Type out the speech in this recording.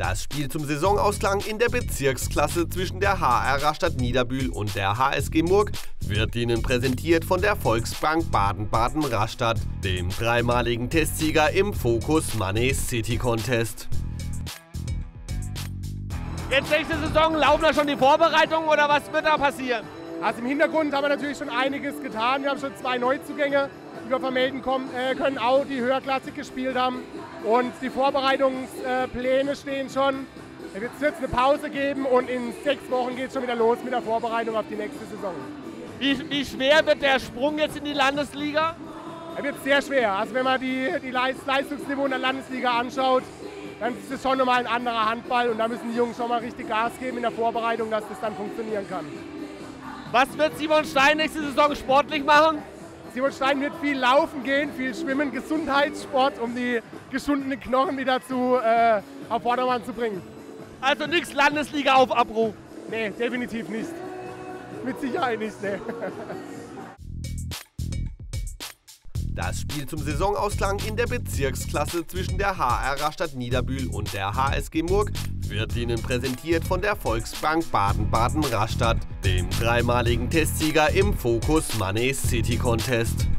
Das Spiel zum Saisonausklang in der Bezirksklasse zwischen der HR Rastatt Niederbühl und der HSG Murg wird Ihnen präsentiert von der Volksbank Baden-Baden Rastatt, dem dreimaligen Testsieger im Focus Money City Contest. Jetzt nächste Saison, laufen da schon die Vorbereitungen oder was wird da passieren? Also im Hintergrund haben wir natürlich schon einiges getan. Wir haben schon 2 Neuzugänge, die wir vermelden können, auch die höherklassig gespielt haben. Und die Vorbereitungspläne stehen schon. Es wird jetzt eine Pause geben und in 6 Wochen geht es schon wieder los mit der Vorbereitung auf die nächste Saison. Wie schwer wird der Sprung jetzt in die Landesliga? Er wird sehr schwer. Also wenn man die Leistungsniveau in der Landesliga anschaut, dann ist es schon nochmal ein anderer Handball und da müssen die Jungs schon mal richtig Gas geben in der Vorbereitung, dass das dann funktionieren kann. Was wird Simon Stein nächste Saison sportlich machen? Simon Stein wird viel laufen gehen, viel schwimmen, Gesundheitssport, um die geschundenen Knochen wieder auf Vordermann zu bringen. Also nichts Landesliga auf Abruf? Nee, definitiv nicht. Mit Sicherheit nicht, nee. Das Spiel zum Saisonausklang in der Bezirksklasse zwischen der HR Rastatt Niederbühl und der HSG Murg wird Ihnen präsentiert von der Volksbank Baden-Baden Rastatt, dem dreimaligen Testsieger im Focus Money City Contest.